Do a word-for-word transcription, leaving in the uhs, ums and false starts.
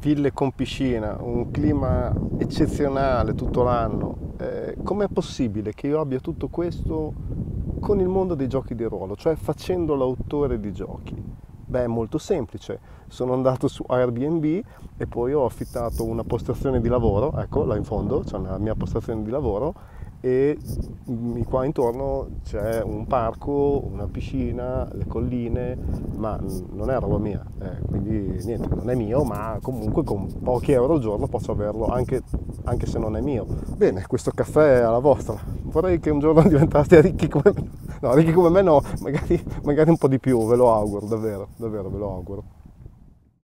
ville con piscina, un clima eccezionale tutto l'anno. Eh, com'è possibile che io abbia tutto questo con il mondo dei giochi di ruolo, cioè facendo l'autore di giochi? Beh, è molto semplice. Sono andato su Airbnb e poi ho affittato una postazione di lavoro, ecco, là in fondo c'è la mia postazione di lavoro e mm, qua intorno c'è un parco, una piscina, le colline, ma mm, non è roba mia, eh, quindi niente, non è mio, ma comunque con pochi euro al giorno posso averlo anche, anche se non è mio. Bene, questo caffè è alla vostra. Vorrei che un giorno diventaste ricchi come me. No, ricchi come me no, magari, magari un po' di più, ve lo auguro, davvero, davvero ve lo auguro.